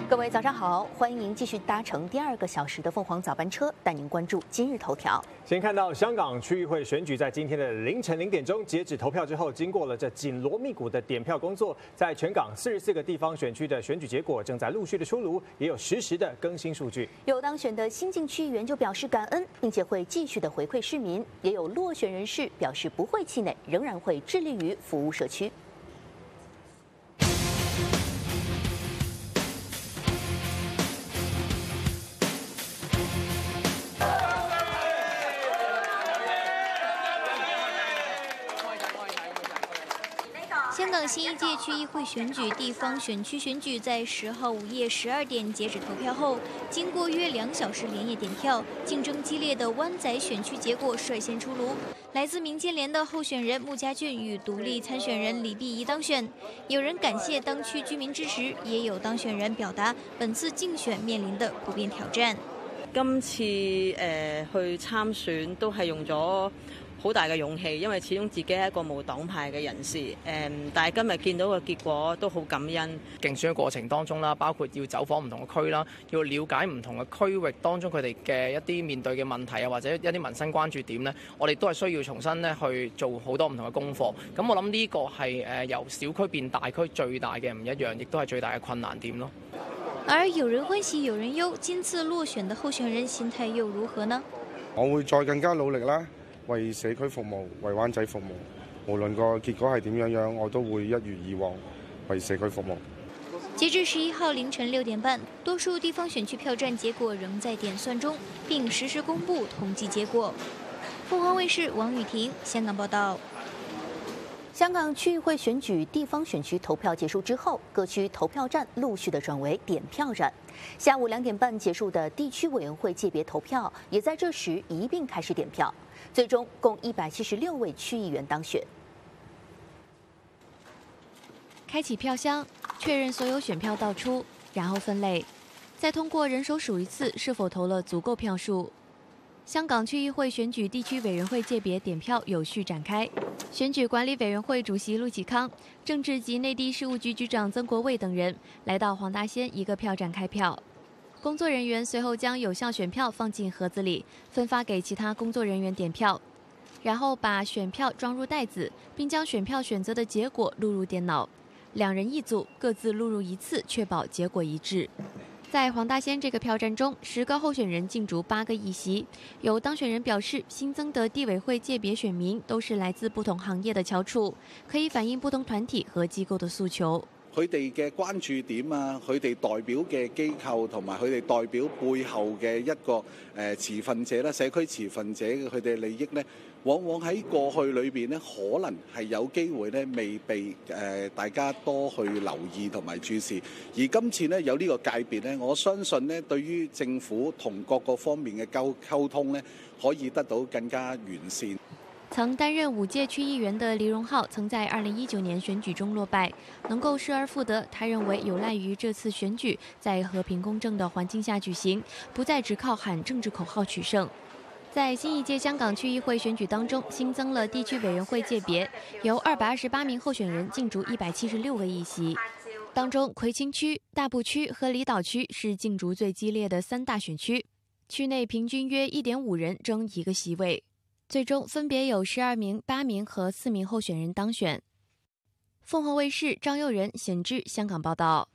各位早上好，欢迎继续搭乘第2个小时的凤凰早班车，带您关注今日头条。 先看到香港区议会选举在今天的凌晨0点钟截止投票之后，经过了这紧锣密鼓的点票工作，在全港44个地方选区的选举结果正在陆续的出炉，也有实时的更新数据。 有当选的新晋区议员就表示感恩，并且会继续的回馈市民；也有落选人士表示不会气馁，仍然会致力于服务社区。 香港新一届区议会选举地方选区选举在10号午夜12点截止投票后，经过约2小时连夜点票，竞争激烈的湾仔选区结果率先出炉。来自民建联的候选人穆家俊与独立参选人李碧仪当选。有人感谢当区居民支持，也有当选人表達本次競選面臨的普遍挑戰。 今次去參選都係用咗好大嘅勇氣，因為始終自己係一個無黨派嘅人士，但係今日見到嘅結果都好感恩。 競選嘅過程當中啦，包括要走訪唔同嘅區啦，要了解唔同嘅區域當中佢哋嘅一啲面對嘅問題啊，或者一啲民生關注點咧，我哋都係需要重新咧去做好多唔同嘅功課。咁我諗呢個係由小區變大區最大嘅唔一樣，亦都係最大嘅困難點咯。 而有人歡喜有人憂，今次落選的候選人心態又如何呢？ 我會再更加努力啦，為社區服務，為灣仔服務。無論個結果係點樣，我都會一如以往為社區服務。 截至11號凌晨6點半，多數地方選區票站結果仍在點算中，並實時公布統計結果。鳳凰衛視王雨婷香港報道。 香港区議會選舉地方選區投票結束之後，各區投票站陸續的轉為點票站。下午2點半結束的地區委員會界別投票，也在這時一並開始點票。最終共176位區議員當選。 開啟票箱，確認所有選票倒出，然後分類，再通過人手數一次是否投了足夠票數。香港區議會選舉地區委員會界別點票有序展開。選舉管理委員會主席陸啟康、政治及內地事務局局長曾國衛等人來到黃大仙一個票站開票。工作人員隨後將有效選票放進盒子裡，分發給其他工作人員點票，然後把選票裝入袋子，並將選票選擇的結果錄入電腦。2人一組，各自錄入1次，確保結果一致。在黃大仙這個票站中，10個候選人競逐8個議席。有當選人表示，新增的地委會界別選民都是來自不同行業的翹楚，可以反映不同團體和機構的訴求。 佢哋嘅關注點啊，佢哋代表嘅機構同埋佢哋代表背後嘅一個持份者啦，社區持份者嘅佢哋利益呢，往往喺過去裏邊呢，可能係有機會呢未被大家多去留意同埋注視。而今次呢，有呢個界別呢，我相信呢，對於政府同各個方面嘅溝通呢，可以得到更加完善。 曾擔任5屆區議員的黎榮浩曾在2019年選舉中落敗，能夠失而復得，他認為有賴於這次選舉在和平公正的環境下舉行，不再只靠喊政治口號取勝。在新一屆香港區議會選舉當中，新增了地區委員會界別，由228名候選人競逐176個議席，當中葵青區、大埔區和離島區是競逐最激烈的3大選區，區內平均約1.5人爭1個席位。最終分別有12名、8名和4名候選人當選。鳳凰衛視張佑仁、顯志香港報道。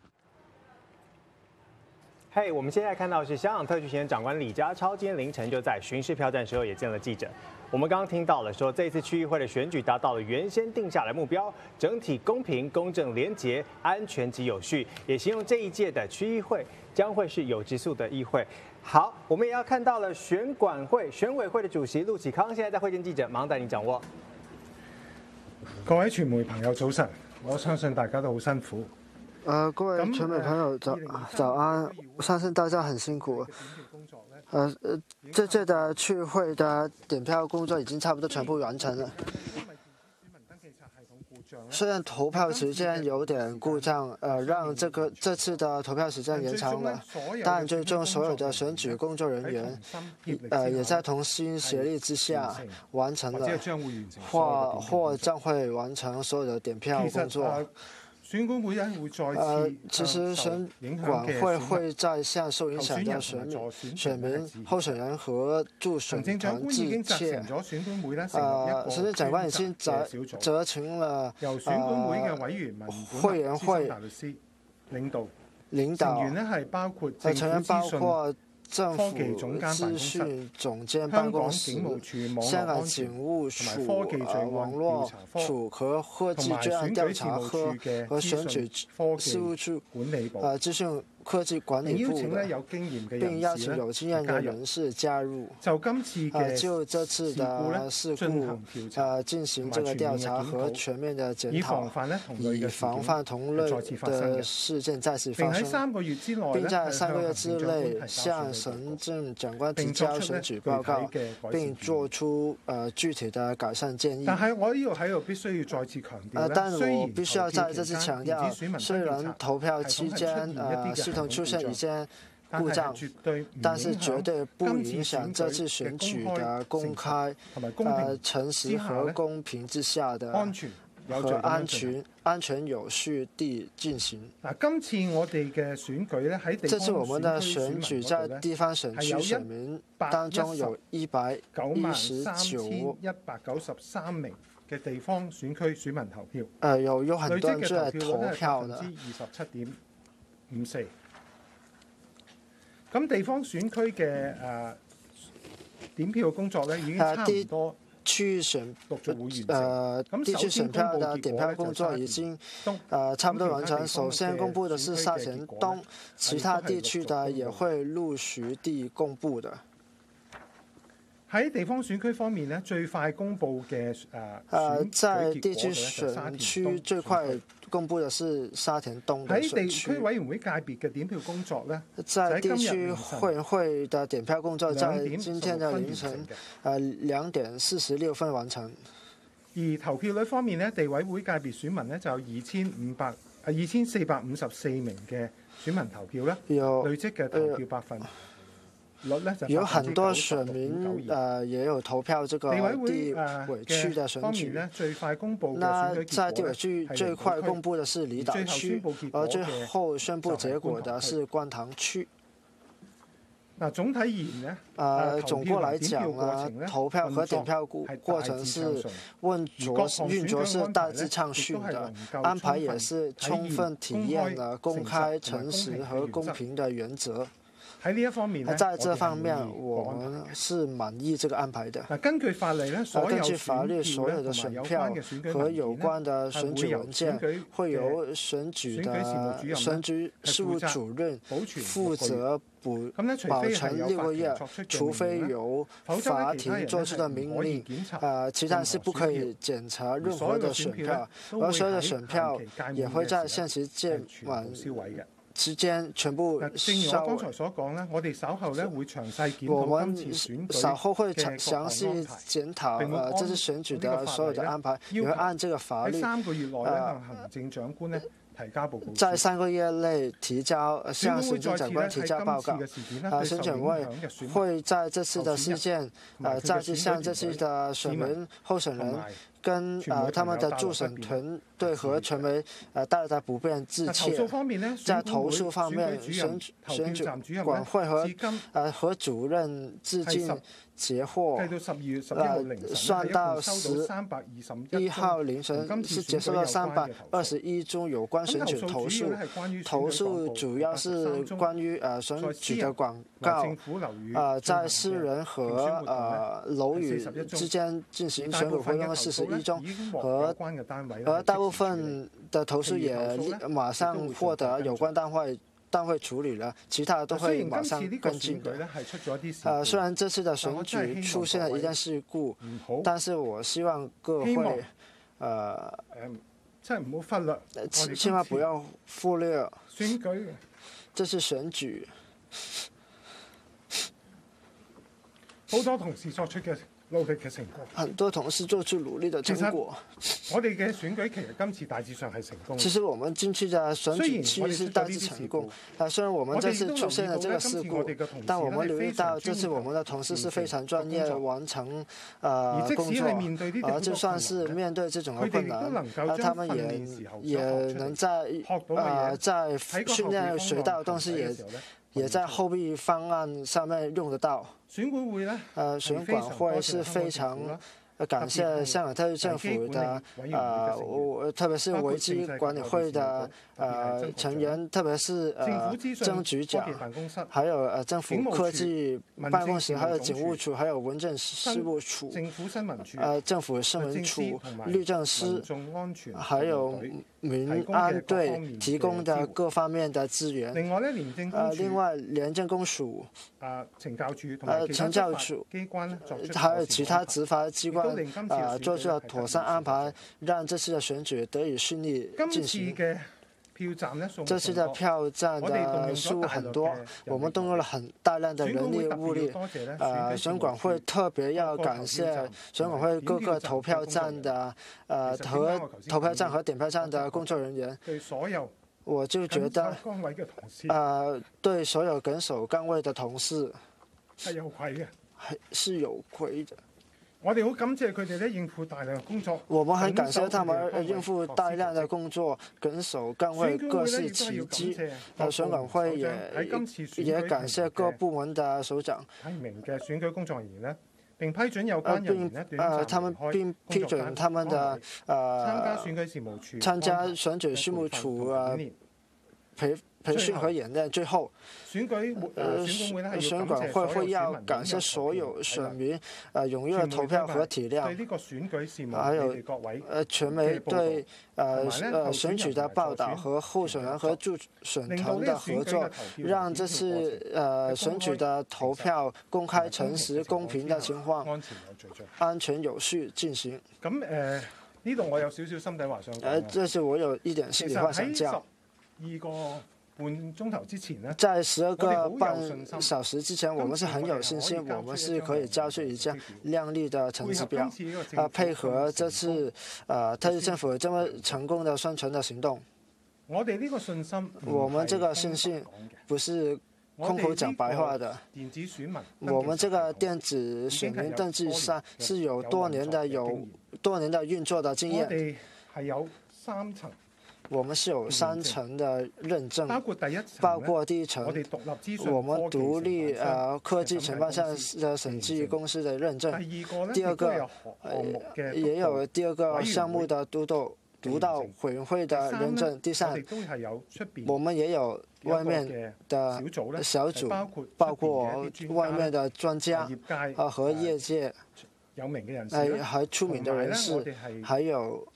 我們現在看到是香港特區行政長官李家超今天凌晨就在巡視票站時候也見了記者。我們剛剛聽到了說，這次區議會的選舉達到了原先定下來目標，整體公平、公正、廉潔、安全及有序，也形容這一屆的區議會將會是有質素的議會。好，我們也要看到了選委會的主席陸啟康現在在會見記者，馬上帶你掌握。 各位傳媒朋友早晨，我相信大家都好辛苦。 各位傳媒朋友早安，我相信大家很辛苦。這屆的區議會的點票工作已經差不多全部完成了。雖然投票時間有點故障，讓這次的投票時間延長了，但最終所有的選舉工作人員，也在同心協力之下完成了，或將會完成所有的點票工作。 選管會咧會再其實選管會在向受影響的選民、候選人和助選團致歉。行政長官已經責成了由選管會嘅委員、 會員會領導成員咧係包括成員包括政府資訊總監辦公室、香港警務處、網絡處和科技罪案調查科和選舉事務處資訊科技管理部的，並邀請有經驗的人士加入。 就這次的事故進行這個調查和全面的檢討，以防範同類的事件再次發生，並在3個月之內向行政長官提交選舉報告，並作出具體的改善建議。 但係我呢度喺度必須要再次強調， 但我必須要在這次強調，雖然投票期間系統出現一些故障，但是絕對不影響這次選舉的公開、誠實和公平之下的和安全有序地進行。 今次我哋嘅選舉咧喺這次我們的選舉在地方選區選民當中有119,193名嘅地方選區選民投票， 有很多人在投票的 ，27.54%。咁地方選區嘅點票工作咧已經差唔多。 地區選票的點票工作已經差不多完成。首先公布的是沙田東，其他地區的也會陸續地公布的。 喺地方選區方面呢，最快公布嘅在地區選區最快公布的是沙田東的選區。 喺地區委員會界別嘅點票工作呢， 在地區委員會的點票工作在今天的凌晨2點46分完成。 而投票率方面呢，地委會界別選民呢就有2454名嘅選民投票啦，累積嘅投票百分有很多選民也有投票這個地委區的選舉。那在地委區最快公布的是離島區，而最後宣布結果的是觀塘區。 總體而言呢， 總括來講呢，投票和點票過程是運作是大致暢順的，安排也是充分體現了公開、誠實和公平的原則。 喺呢一方面呢， 在這方面我們是滿意這個安排的。 根據法律呢， 根據法律，所有的選票和有關的選舉文件會由選舉事務主任負責保存6個月，除非由法庭作出的命令，其他是不可以檢查任何的選票，而所有的選票也會在限時屆滿之間全部正如我剛才所講咧，我哋稍後咧會詳細檢討今次選舉稍後會詳細檢討這次選舉的所有的安排，也會按這個法律喺3個月內咧向行政長官咧提交報告。 在3個月內向行政長官提交報告。選舉委會在這次的事件再次向這次的選民候選人跟他們的助選團隊和傳媒帶來不便致歉。在投訴方面，選舉管會和主任至今截獲算到11號凌晨是接收到321宗有關選舉投訴，投訴主要是關於選舉的廣告，在私人和樓宇之間進行選舉活動的41宗，而大部分的投訴也馬上獲得有關單位處理了，其他都會馬上跟進的。雖然這次的選舉出現了一件事故，但是我希望各會千萬不要忽略這次選舉。 好多同事作出嘅努力嘅成果。 很多同事做出努力的成果。 我哋嘅選舉其實今次大致上係成功。 其實我們近期的選舉其實是大致成功。雖然我們這次出現了這個事故，但我們留意到這次我們的同事是非常專業完成工作，而就算是面對這種的困難，他們也能在訓練學到的東西也在後備方案上面用得到。 選管會呢？ 選管會是非常感謝香港特區政府的特別是危機管理會的成員，特別是曾局長，還有政府科技辦公室，還有警務處，還有民政事務處，政府新聞處、律政司，還有民安隊提供的各方面的資源。另外廉政公署、懲教署機關，還有其他執法機關做出了妥善安排，讓這次的選舉得以順利進行。這次的票站的數很多，我們動用了很大量的人力物力。選管會特別要感謝選管會各個投票站的和投票站和點票站的工作人員。我就覺得對所有緊守崗位的同事係有愧嘅， 是有愧的。 我哋好感謝佢哋咧應付大量工作。 我們很感謝他們應付大量的工作，緊守崗位，各司其職。選管會也感謝各部門的首長。 提名嘅選舉工作人員呢，並批准有關人員呢他們並批准他們的參加選舉事務處培訓和演練。最後，選管會要感謝所有選民踴躍投票和體諒，還有傳媒對選舉的報導和候選人和助選團的合作，讓這次選舉的投票公開、誠實、公平的情況安全有序進行。 咁呢度我有少少心底話想講。 這是我有一點心裡話想講。 12個半鐘頭之前呢， 在12個半小時之前，我們是很有信心，我們是可以交出一張亮麗的成績表，配合這次特區政府這麼成功的宣傳的行動。 我哋呢個信心， 我們這個信心不是空口講白話的。我們這個電子選民登記上是有多年的運作的經驗。 我哋係有3層。 我們是有3層的認證，包括第一層，我們獨立科技承辦商的審計公司的認證。第二個也有第2個項目的督導委員會的認證。第3，我們也有外面的小組，包括外面的專家和業界。 有名嘅人士， 還出名的人士，還有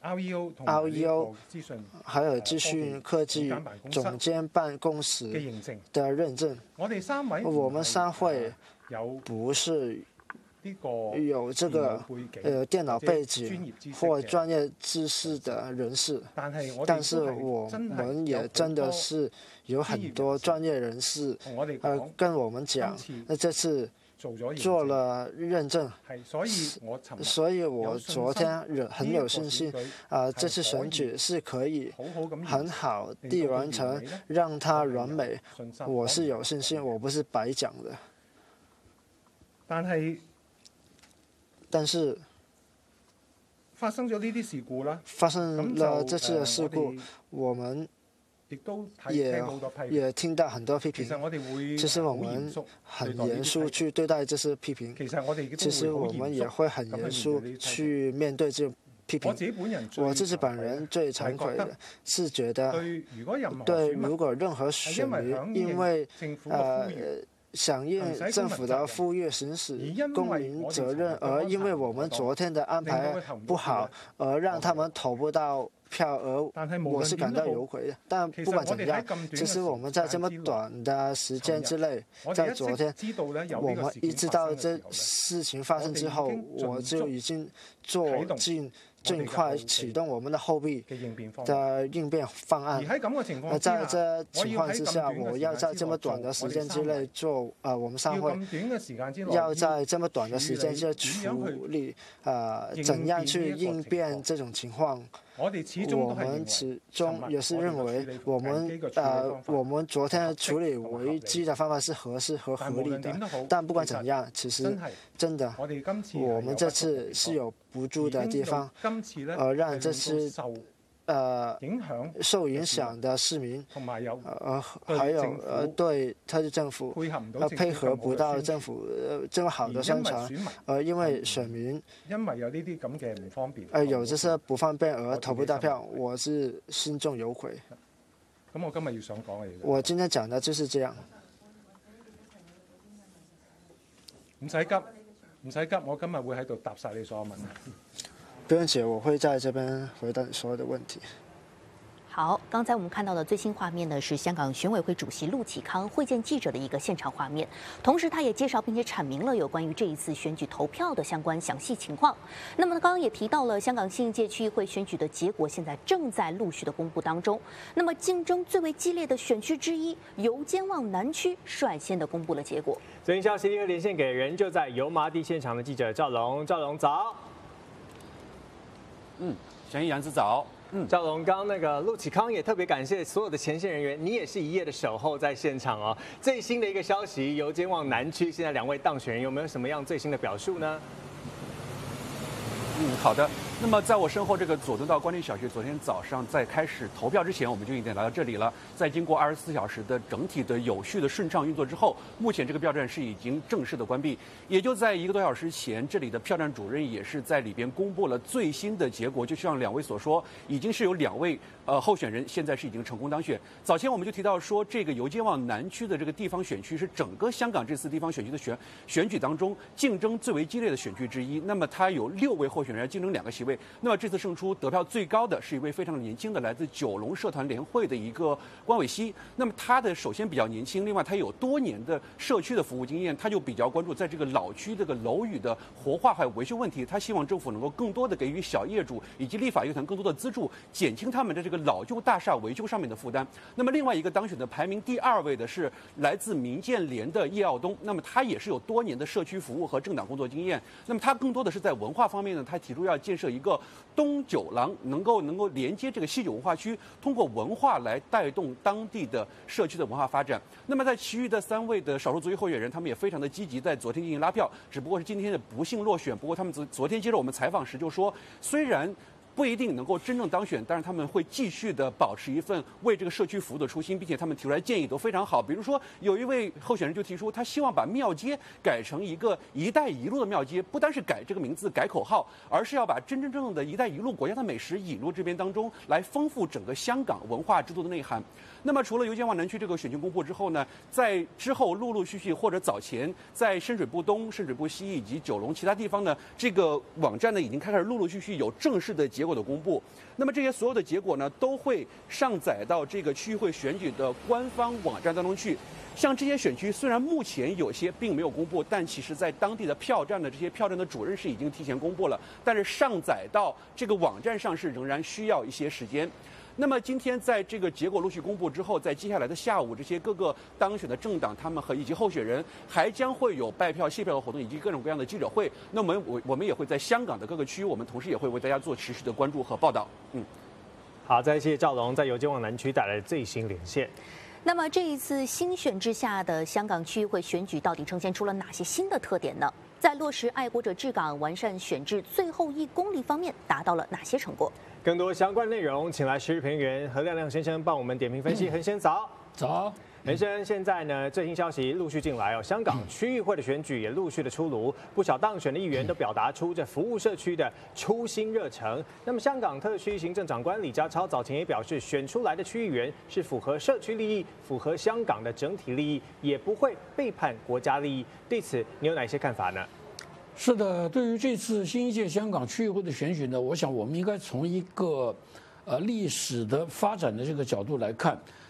REO， 還有資訊科技總監辦公室的認證。我們3位不是有這個電腦背景或專業知識的人士，但是我們也真的是有很多專業人士跟我們講，那這次做了認證，所以我昨天很有信心，這次選舉是可以很好地完成，讓它完美。我是有信心，我不是白講的。但是發生咗呢啲事故啦， 發生了這次的事故，我們也聽到很多批評。其實我們很嚴肅去對待這些批評。其實我們也會很嚴肅去面對這批評。我自己本人最慚愧的是覺得，對如果任何選民因為響應政府的呼籲行使公民責任，而因為我們昨天的安排不好，而讓他們投不到票，而我是感到有愧的。但不管怎樣，其實我們在這麼短的時間之內，在昨天，我們一直到這事情發生之後，我就已經做盡尽快启动我们的后备的应变方案。在这情况之下，我要在这么短的时间之内做我们商会要在这么短的时间之内处理怎样去应变这种情况。我们始终也是认为我们昨天处理危机的方法是合适和合理的。但不管怎样，其实真的我们这次是有不足的地方，让这次受影响的市民，还有对特区政府配合不到政府这么好的宣传，因为选民有这些不方便而投不到票，我是心中有愧。我今天讲的就是这样。 唔使急，唔使急，我今日會喺度答晒你所有問題。 不用急，我会在这边回答你所有的问题。 好，刚才我们看到的最新画面呢，是香港选委会主席陆启康会见记者的一个现场画面。同时，他也介绍并且阐明了有关于这一次选举投票的相关详细情况。那么，刚刚也提到了香港新一届区议会选举的结果，现在正在陆续的公布当中。那么，竞争最为激烈的选区之一油尖旺南区率先的公布了结果。 最新消息立刻连线给人就在油麻地现场的记者赵龙，赵龙早。 沈毅、杨子早。 赵龙，刚刚那个陆启康也特别感谢所有的前线人员，你也是一夜的守候在现场哦。最新的一个消息，油尖旺南区现在2位当选人有没有什么样最新的表述呢？ 好的。那么在我身后这个佐敦道官立小学，昨天早上在开始投票之前，我们就已经来到这里了。在经过24小时的整体的有序的顺畅运作之后，目前这个票站是已经正式的关闭。也就在1个多小时前，这里的票站主任也是在里边公布了最新的结果。就像2位所说，已经是有2位候选人现在是已经成功当选。早前我们就提到说，这个油尖旺南区的这个地方选区是整个香港这次地方选区的选举当中竞争最为激烈的选区之一。那么它有6位候选人竞争2个席位。那么这次胜出得票最高的是一位非常年轻的来自九龙社团联会的一个关伟希。那么他的首先比较年轻，另外他有多年的社区的服务经验，他就比较关注在这个老区这个楼宇的活化还有维修问题。他希望政府能够更多的给予小业主以及立法乐团更多的资助，减轻他们的这个老旧大厦维修上面的负担。那么另外一个当选的排名第2位的是来自民建联的叶傲东，那么他也是有多年的社区服务和政党工作经验。那么他更多的是在文化方面呢，他提出要建设一个东九廊，能够连接这个西九文化区，通过文化来带动当地的社区的文化发展。那么在其余的3位的少数族裔候选人，他们也非常的积极，在昨天进行拉票，只不过是今天的不幸落选。不过他们昨天接受我们采访时就说，虽然不一定能够真正当选，但是他们会继续的保持一份为这个社区服务的初心，并且他们提出来建议都非常好。比如说，有一位候选人就提出，他希望把庙街改成一个“一带一路”的庙街，不单是改这个名字、改口号，而是要把真正的一带一路国家的美食引入这边当中，来丰富整个香港文化制度的内涵。那么，除了油尖旺南区这个选区公布之后呢，在之后陆陆续续或者早前在深水埗东、深水埗西以及九龙其他地方呢，这个网站呢已经开始陆陆续续有正式的结果的公布。那么这些所有的结果呢，都会上载到这个区议会选举的官方网站当中去。像这些选区虽然目前有些并没有公布，但其实在当地的票站的这些票站的主任是已经提前公布了，但是上载到这个网站上是仍然需要一些时间。那么今天在这个结果陆续公布之后，在接下来的下午，这些各个当选的政党他们以及候选人还将会有拜票、谢票的活动，以及各种各样的记者会。那我们也会在香港的各个区，我们同时也会为大家做持续的关注和报道。 好，再谢谢赵龙在油尖旺南区带来的最新连线。 那么这一次新选之下的香港区议会选举，到底呈现出了哪些新的特点呢？在落实爱国者治港、完善选制最后1公里方面，达到了哪些成果？ 更多相关内容，请来时事评论员何亮亮先生帮我们点评分析。何先早， 早。 人生现在呢，最新消息陆续进来哦，香港区议会的选举也陆续的出炉，不少当选的议员都表达出这服务社区的初心热忱。那么，香港特区行政长官李家超早前也表示，选出来的区议员是符合社区利益、符合香港的整体利益，也不会背叛国家利益。对此，你有哪些看法呢？ 是的，对于这次新一届香港区议会的选举呢，我想我们应该从一个历史的发展的这个角度来看。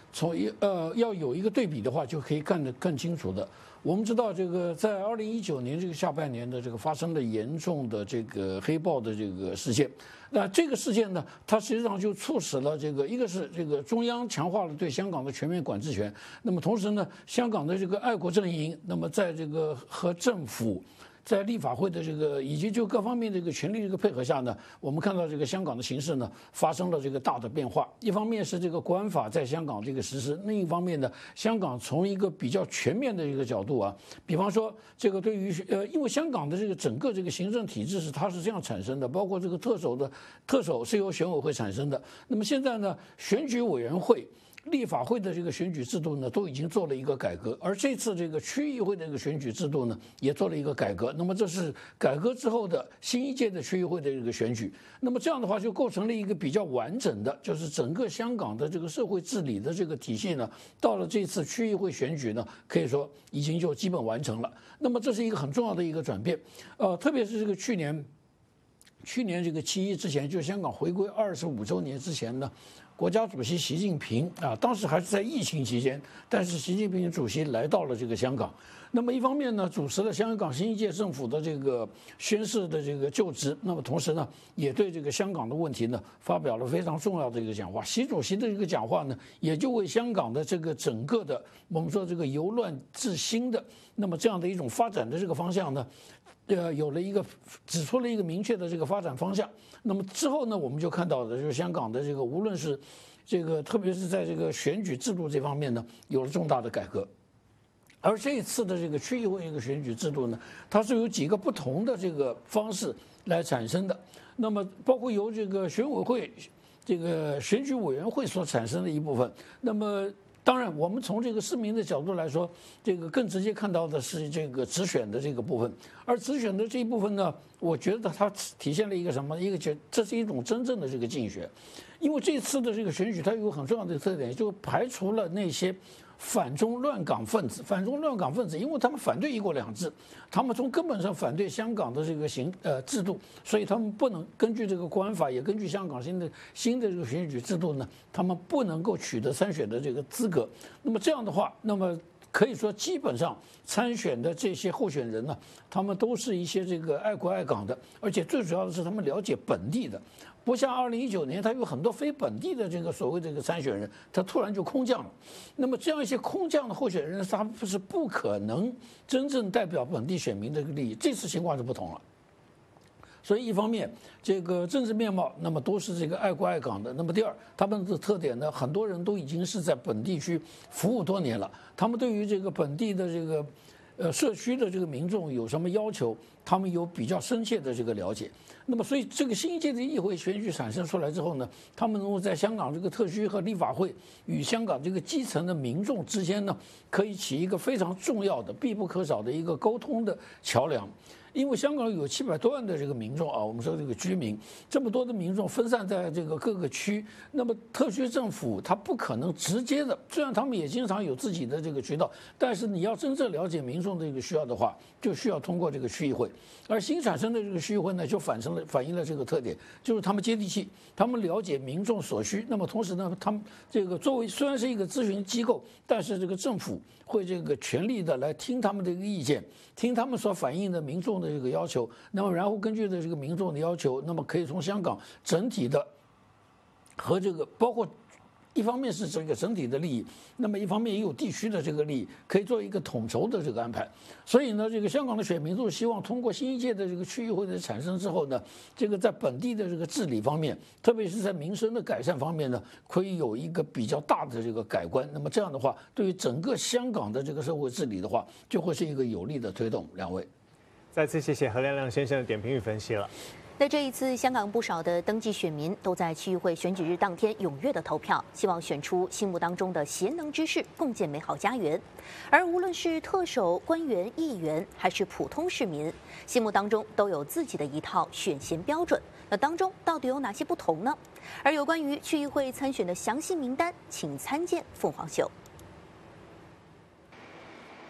要有一个对比的话，就可以看得更清楚的。我们知道，这个在2019年这个下半年的这个发生了严重的这个黑暴的这个事件。那这个事件呢，它实际上就促使了这个一个是这个中央强化了对香港的全面管制权，那么同时呢，香港的这个爱国阵营，那么在这个和政府。在立法会的这个以及就各方面这个权力这个配合下呢，我们看到这个香港的形势呢发生了这个大的变化。一方面是这个国安法在香港这个实施，另一方面呢，香港从一个比较全面的一个角度啊，比方说这个对于因为香港的这个整个这个行政体制它是这样产生的，包括这个特首是由选委会产生的。那么现在呢，选举委员会。立法会的这个选举制度呢，都已经做了一个改革，而这次这个区议会的这个选举制度呢，也做了一个改革。那么这是改革之后的新一届的区议会的这个选举。那么这样的话，就构成了一个比较完整的，就是整个香港的这个社会治理的这个体系呢，到了这次区议会选举呢，可以说已经就基本完成了。那么这是一个很重要的一个转变，特别是这个去年这个7·1之前，就香港回归25周年之前呢。国家主席习近平啊，当时还是在疫情期间，但是习近平主席来到了这个香港。那么一方面呢，主持了香港新一届政府的这个宣誓的这个就职，那么同时呢，也对这个香港的问题呢发表了非常重要的一个讲话。习主席的这个讲话呢，也就为香港的这个整个的我们说这个由乱治新的那么这样的一种发展的这个方向呢。有了一个指出了一个明确的这个发展方向。那么之后呢，我们就看到的就是香港的这个无论是这个，特别是在这个选举制度这方面呢，有了重大的改革。而这一次的这个区议会一个选举制度呢，它是由几个不同的这个方式来产生的。那么包括由这个选委会、这个选举委员会所产生的一部分。那么当然，我们从这个市民的角度来说，这个更直接看到的是这个直选的这个部分。而直选的这一部分呢，我觉得它体现了一个什么？这是一种真正的这个竞选，因为这次的这个选举它有很重要的特点，就排除了那些反中乱港分子。反中乱港分子，因为他们反对一国两制，他们从根本上反对香港的这个制度，所以他们不能根据这个国安法，也根据香港新的这个选举制度呢，他们不能够取得参选的这个资格。那么这样的话，那么可以说基本上参选的这些候选人呢，他们都是一些这个爱国爱港的，而且最主要的是他们了解本地的。不像2019年，他有很多非本地的这个所谓这个参选人，他突然就空降了。那么这样一些空降的候选人，他是不可能真正代表本地选民的利益。这次情况是不同了。所以一方面，这个政治面貌，那么都是这个爱国爱港的。那么第二，他们的特点呢，很多人都已经是在本地区服务多年了，他们对于这个本地的这个社区的这个民众有什么要求，他们有比较深切的这个了解。那么，所以这个新一届的议会选举产生出来之后呢，他们能够在香港这个特区和立法会与香港这个基层的民众之间呢，可以起一个非常重要的、必不可少的一个沟通的桥梁。因为香港有700多万的这个民众啊，我们说这个居民，这么多的民众分散在这个各个区，那么特区政府它不可能直接的，虽然他们也经常有自己的这个渠道，但是你要真正了解民众的这个需要的话，就需要通过这个区议会。而新产生的这个区议会呢，就反映了这个特点，就是他们接地气，他们了解民众所需。那么同时呢，他们这个作为虽然是一个咨询机构，但是这个政府会这个全力的来听他们的一个意见，听他们所反映的民众的这个要求，那么然后根据的这个民众的要求，那么可以从香港整体的和这个包括一方面是这个整体的利益，那么一方面也有地区的这个利益，可以做一个统筹的这个安排。所以呢，这个香港的选民都希望通过新一届的这个区议会的产生之后呢，这个在本地的这个治理方面，特别是在民生的改善方面呢，可以有一个比较大的这个改观。那么这样的话，对于整个香港的这个社会治理的话，就会是一个有力的推动。两位， 再次谢谢何亮亮先生的点评与分析了。 在这一次，香港不少的登记选民都在区议会选举日当天踊跃的投票，希望选出心目当中的贤能之士，共建美好家园。而无论是特首、官员、议员，还是普通市民，心目当中都有自己的一套选贤标准。那当中到底有哪些不同呢？而有关于区议会参选的详细名单，请参见凤凰秀。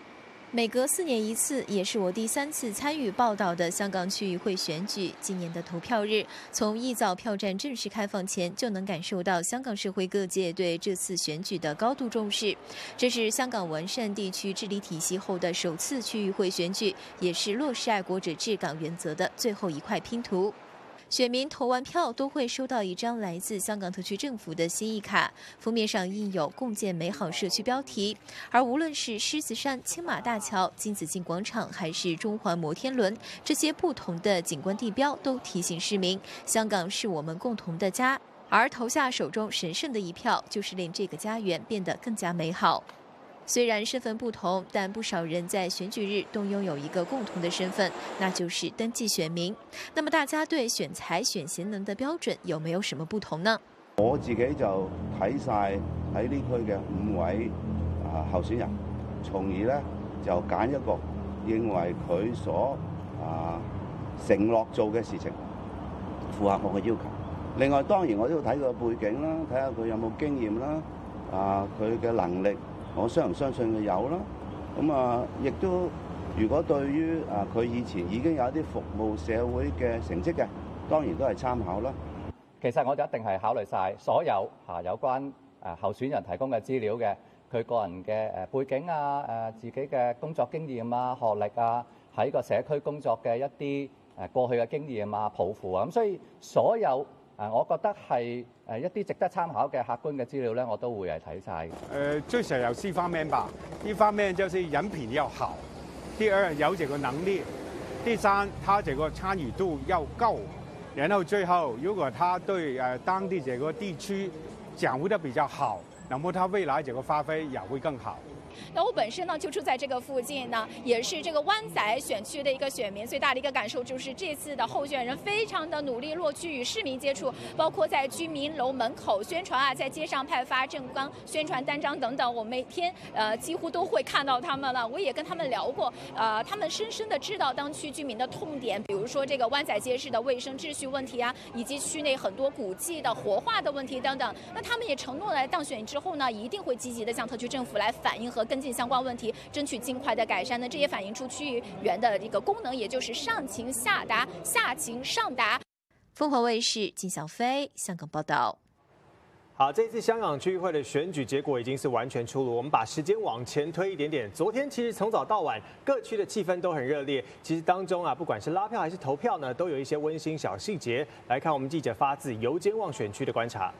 每隔4年一次，也是我第3次参与报道的香港区议会选举。今年的投票日，从一早票站正式开放前，就能感受到香港社会各界对这次选举的高度重视。这是香港完善地区治理体系后的首次区议会选举，也是落实爱国者治港原则的最后一块拼图。选民投完票都会收到一张来自香港特区政府的心意卡，封面上印有"共建美好社区"标题。而无论是狮子山、青马大桥、金紫荆广场，还是中环摩天轮，这些不同的景观地标都提醒市民，香港是我们共同的家。而投下手中神圣的一票，就是令这个家园变得更加美好。虽然身份不同，但不少人在选举日都拥有一个共同的身份，那就是登記選民。那麼大家對選才、選賢能的標準有沒有什麼不同呢？ 我自己就睇晒喺呢區嘅5位候選人，從而咧就揀一個認為佢所承諾做嘅事情符合我嘅要求。另外當然我都要睇佢嘅背景啦，睇下佢有冇經驗啦，佢嘅能力。我相唔相信佢有啦，咁亦都如果對於佢以前已經有一啲服務社會嘅成績嘅，當然都係參考啦。 其實我就一定係考慮晒所有有關候選人提供嘅資料嘅，佢個人嘅背景自己嘅工作經驗學歷喺個社區工作嘅一啲過去嘅經驗抱負咁所以所有。我覺得係一啲值得參考嘅客觀嘅資料呢，我都會係睇晒。 最少有4方面吧。一方面就是人品要好，第二有這個能力，第三他這個參與度要高，然後最後如果他對當地這個地區掌握得比較好，那麼他未來這個發揮也會更好。 那我本身呢就住在这个附近呢，也是这个湾仔选区的一个选民，最大的一个感受就是这次的候选人非常的努力落区与市民接触，包括在居民楼门口宣传在街上派发政纲宣传单张等等，我每天几乎都会看到他们了。我也跟他们聊过，他们深深的知道当区居民的痛点，比如说这个湾仔街市的卫生秩序问题以及区内很多古迹的活化的问题等等。那他们也承诺了当选之后呢，一定会积极的向特区政府来反映和跟进相关问题，争取尽快的改善呢。这也反映出区议员的一个功能，也就是上情下达，下情上达。 凤凰卫视金小飞香港报道。 好，这次香港区议会的选举结果已经是完全出炉。我们把时间往前推一点点，昨天其实从早到晚，各区的气氛都很热烈。其实当中不管是拉票还是投票呢，都有一些温馨小细节。来看我们记者发自油尖旺选区的观察。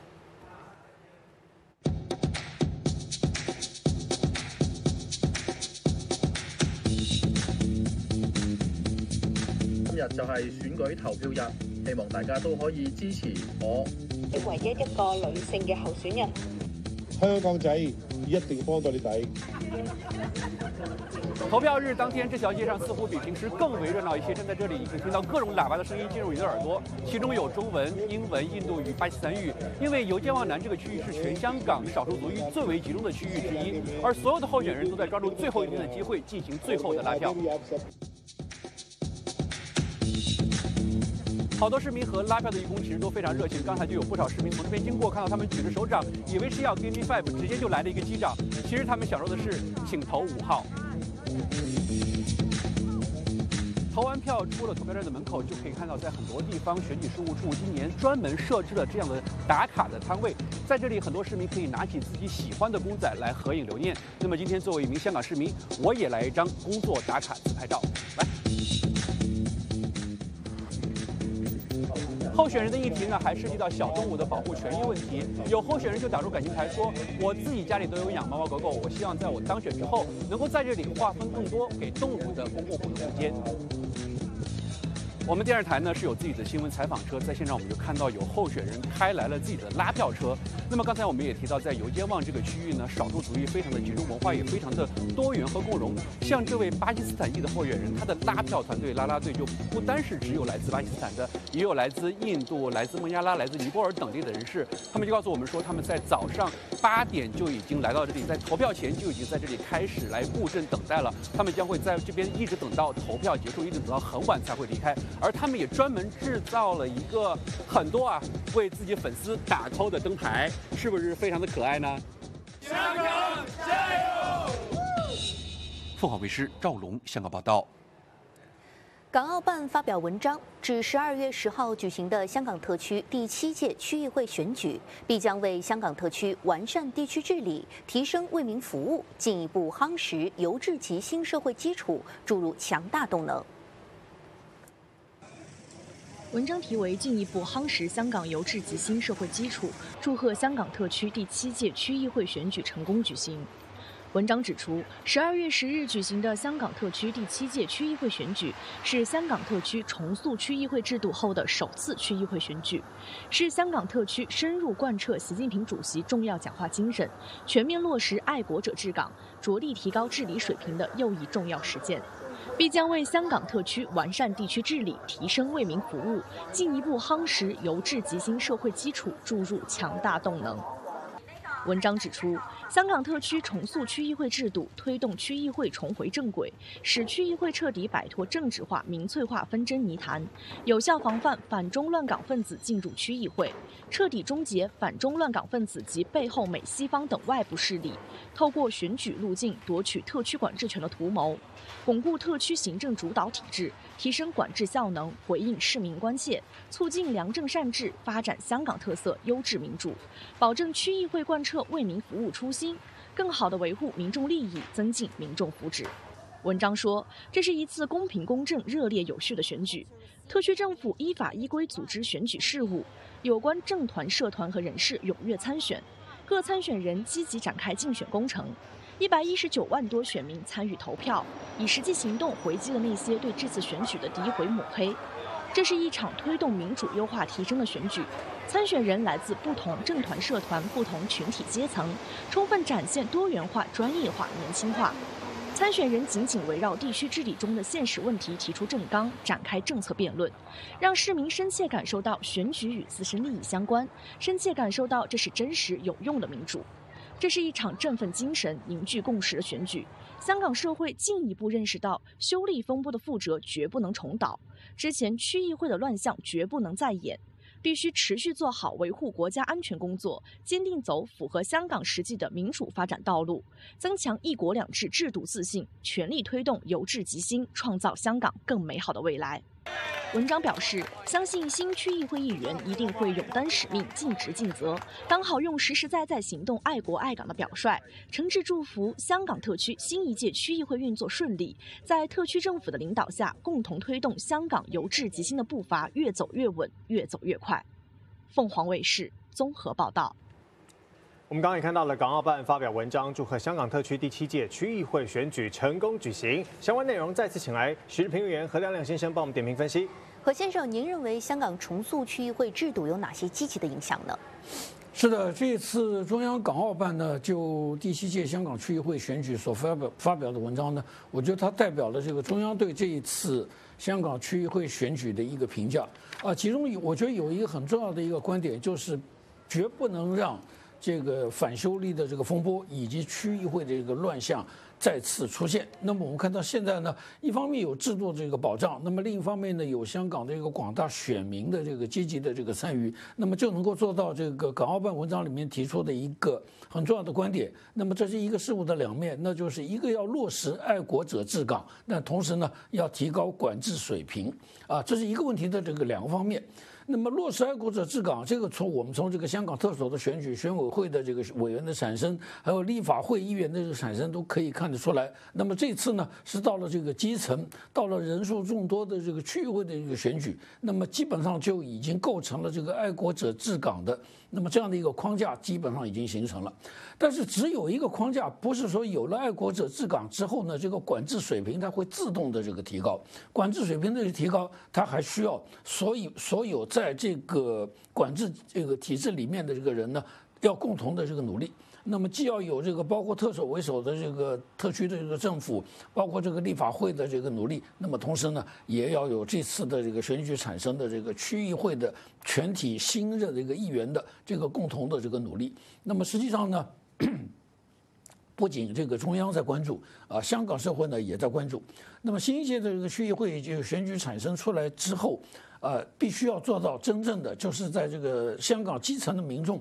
今日就係選舉投票日，希望大家都可以支持我。 你唯一一個女性嘅候選人， 香港仔一定幫到你哋。 投票日当天，这条街上似乎比平时更为热闹一些。站在这里，已经听到各种喇叭的声音进入你的耳朵，其中有中文、英文、印度语、巴基斯坦语。因为油尖旺南这个区域是全香港少数族裔最为集中的区域之一，而所有的候选人都在抓住最后一天的机会进行最后的拉票。好多市民和拉票的义工其实都非常热情，刚才就有不少市民从这边经过，看到他们举着手掌，以为是要 Give me 5，直接就来了一个击掌。其实他们享受的是请投5号。投完票出了投票站的门口，就可以看到，在很多地方选举事务处今年专门设置了这样的打卡的摊位，在这里很多市民可以拿起自己喜欢的公仔来合影留念。那么今天作为一名香港市民，我也来一张工作打卡自拍照，来。候选人的议题呢，还涉及到小动物的保护权益问题。有候选人就打出感情牌说：“我自己家里都有养猫猫狗狗，我希望在我当选之后，能够在这里划分更多给动物的公共活动空间。”我们电视台呢是有自己的新闻采访车，在现场我们就看到有候选人开来了自己的拉票车。那么刚才我们也提到，在油尖旺这个区域呢，少数族裔非常的集中，文化也非常的多元和共融。像这位巴基斯坦裔的候选人，他的拉票团队拉拉队就不单是只有来自巴基斯坦的，也有来自印度、来自孟加拉、来自尼泊尔等地的人士。他们就告诉我们说，他们在早上8点就已经来到这里，在投票前就已经在这里开始来布阵等待了。他们将会在这边一直等到投票结束，一直等到很晚才会离开。而他们也专门制造了一个很多为自己粉丝打 call 的灯牌，是不是非常的可爱呢？ 香港加油！ 凤凰卫视赵龙香港报道。 港澳办发表文章，指12月10号举行的香港特区第7届区议会选举，必将为香港特区完善地区治理、提升为民服务，进一步夯实由治及新社会基础，注入强大动能。 文章题为“进一步夯实香港由治及新社会基础”，祝贺香港特区第7届区议会选举成功举行。文章指出，12月10日举行的香港特区第7届区议会选举是香港特区重塑区议会制度后的首次区议会选举，是香港特区深入贯彻习近平主席重要讲话精神，全面落实爱国者治港，着力提高治理水平的又一重要实践，必将为香港特区完善地区治理、提升为民服务，进一步夯实由治及新社会基础，注入强大动能。文章指出，香港特区重塑区议会制度，推动区议会重回正轨，使区议会彻底摆脱政治化、民粹化纷争泥潭，有效防范反中乱港分子进入区议会，彻底终结反中乱港分子及背后美西方等外部势力透过选举路径夺取特区管制权的图谋，巩固特区行政主导体制，提升管制效能，回应市民关切，促进良政善治，发展香港特色优质民主，保证区议会贯彻为民服务初心，更好地维护民众利益，增进民众福祉。文章说，这是一次公平公正、热烈有序的选举。特区政府依法依规组织选举事务，有关政团、社团和人士踊跃参选，各参选人积极展开竞选工程。119万多选民参与投票，以实际行动回击了那些对这次选举的诋毁抹黑。这是一场推动民主优化提升的选举，参选人来自不同政团、社团、不同群体阶层，充分展现多元化、专业化、年轻化。参选人紧紧围绕地区治理中的现实问题提出政纲，展开政策辩论，让市民深切感受到选举与自身利益相关，深切感受到这是真实有用的民主。这是一场振奋精神、凝聚共识的选举。香港社会进一步认识到，修例风波的覆辙绝不能重蹈，之前区议会的乱象绝不能再演，必须持续做好维护国家安全工作，坚定走符合香港实际的民主发展道路，增强一国两制制度自信，全力推动由治及兴，创造香港更美好的未来。文章表示，相信新区议会议员一定会勇担使命，尽职尽责，刚好用实实在在行动爱国爱港的表率，诚挚祝福香港特区新一届区议会运作顺利，在特区政府的领导下，共同推动香港由治及兴的步伐越走越稳，越走越快。凤凰卫视综合报道。 我们刚刚也看到了港澳办发表文章，祝贺香港特区第7届区议会选举成功举行。相关内容再次请来时事评论员何亮亮先生帮我们点评分析。 何先生，您认为香港重塑区议会制度有哪些积极的影响呢？ 是的，这次中央港澳办呢就第7届香港区议会选举所发表的文章呢，我觉得它代表了这个中央对这一次香港区议会选举的一个评价啊。其中我觉得有一个很重要的一个观点，就是绝不能让这个反修例的这个风波以及区议会的这个乱象再次出现。那么我们看到现在呢，一方面有制度这个保障，那么另一方面呢，有香港这个广大选民的这个积极的这个参与，那么就能够做到这个港澳办文章里面提出的一个很重要的观点。那么这是一个事物的两面，那就是一个要落实爱国者治港，但同时呢要提高管制水平啊，这是一个问题的这个两个方面。那么落实爱国者治港，这个我们从这个香港特首的选举、选委会的这个委员的产生，还有立法会议员的这个产生，都可以看得出来。那么这次呢，是到了这个基层，到了人数众多的这个区议会的这个选举，那么基本上就已经构成了这个爱国者治港的，那么这样的一个框架基本上已经形成了。但是只有一个框架，不是说有了爱国者治港之后呢，这个管制水平它会自动的这个提高。管制水平的提高，它还需要所有在这个管制这个体制里面的这个人呢，要共同的这个努力。那么既要有这个包括特首为首的这个特区的这个政府，包括这个立法会的这个努力，那么同时呢，也要有这次的这个选举产生的这个区议会的全体新的这个议员的这个共同的这个努力。那么实际上呢，不仅这个中央在关注啊，香港社会呢也在关注。那么新一届的这个区议会就选举产生出来之后，必须要做到真正的就是在这个香港基层的民众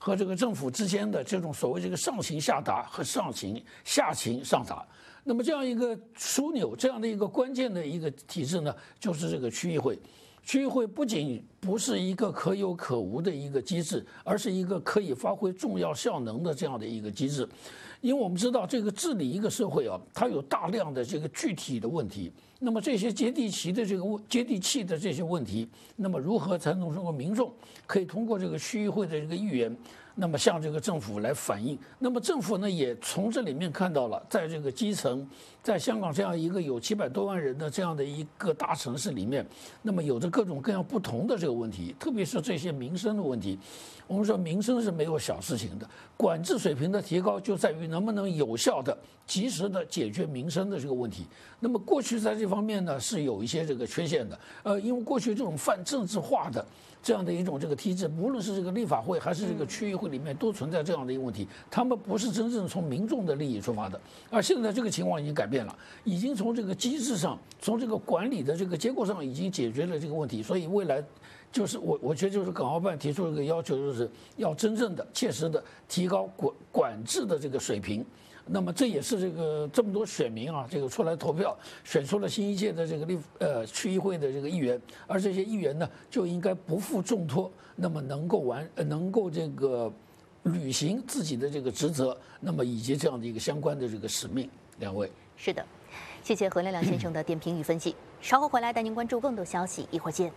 和这个政府之间的这种所谓这个上行下达和上行下行上达。那么这样一个枢纽，这样的一个关键的一个体制呢，就是这个区议会。区议会不仅不是一个可有可无的一个机制，而是一个可以发挥重要效能的这样的一个机制。因为我们知道，这个治理一个社会啊，它有大量的这个具体的问题。那么这些接地气的这些问题，那么如何才能让民众可以通过这个区议会的这个议员，那么向这个政府来反映？那么政府呢，也从这里面看到了，在这个基层，在香港这样一个有700多万人的这样的一个大城市里面，那么有着各种各样不同的这个问题，特别是这些民生的问题。我们说民生是没有小事情的，管制水平的提高就在于能不能有效的、及时的解决民生的这个问题。那么过去在这方面呢是有一些这个缺陷的，因为过去这种泛政治化的这样的一种这个体制，无论是这个立法会还是这个区议会里面都存在这样的一个问题，他们不是真正从民众的利益出发的。而现在这个情况已经改变了，已经从这个机制上，从这个管理的这个结构上已经解决了这个问题，所以未来。就是我觉得就是港澳办提出一个要求，就是要真正的切实的提高管制的这个水平。那么这也是这个这么多选民啊，这个出来投票选出了新一届的这个区议会的这个议员，而这些议员呢就应该不负重托，那么能够这个履行自己的这个职责，那么以及这样的一个相关的这个使命。两位是的，谢谢何亮亮先生的点评与分析。稍后回来带您关注更多消息，一会儿见。